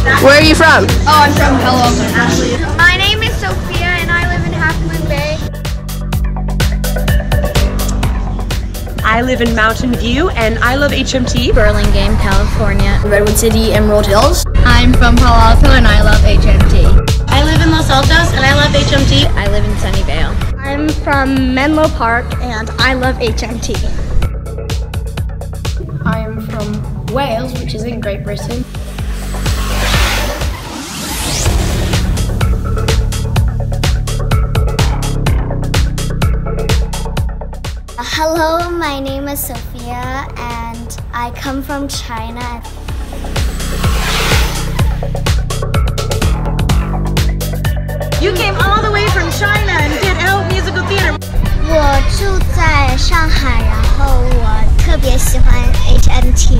Where are you from? Oh, I'm from Palo Alto. My name is Sophia and I live in Half Moon Bay. I live in Mountain View and I love HMT. Burlingame, California. Redwood City, Emerald Hills. I'm from Palo Alto and I love HMT. I live in Los Altos and I love HMT. I live in Sunnyvale. I'm from Menlo Park and I love HMT. I am from Wales, which is in Great Britain. Hello, my name is Sophia and I come from China. You came all the way from China and did L musical theater. 我住在上海，然后我特别喜欢 HMT.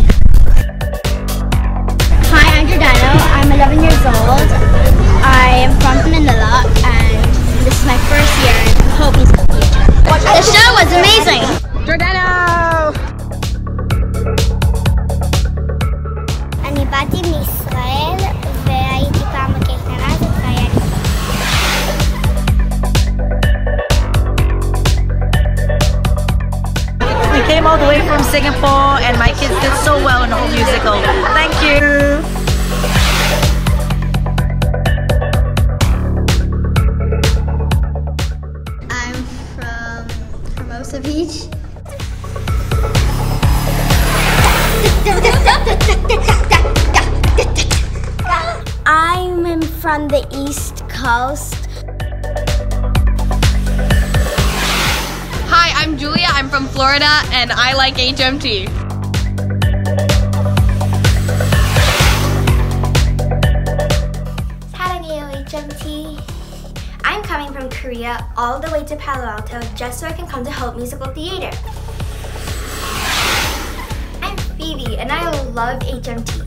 Hi, I'm Giordano. I'm 11 years old. I am from Manila and this is my first year in Hope Musical Theater. The show was amazing. Giordano! אני באתי מישראל והייתי פעם בקייטנה הזאת והיה לי We came all the way from Singapore and my kids did so well in the whole musical. Thank you. I'm from Hermosa Beach. I'm from the East Coast. Hi, I'm Julia. I'm from Florida and I like HMT. 사랑해요, HMT. I'm coming from Korea all the way to Palo Alto just so I can come to Hope Musical Theater. I'm Phoebe and I love HMT.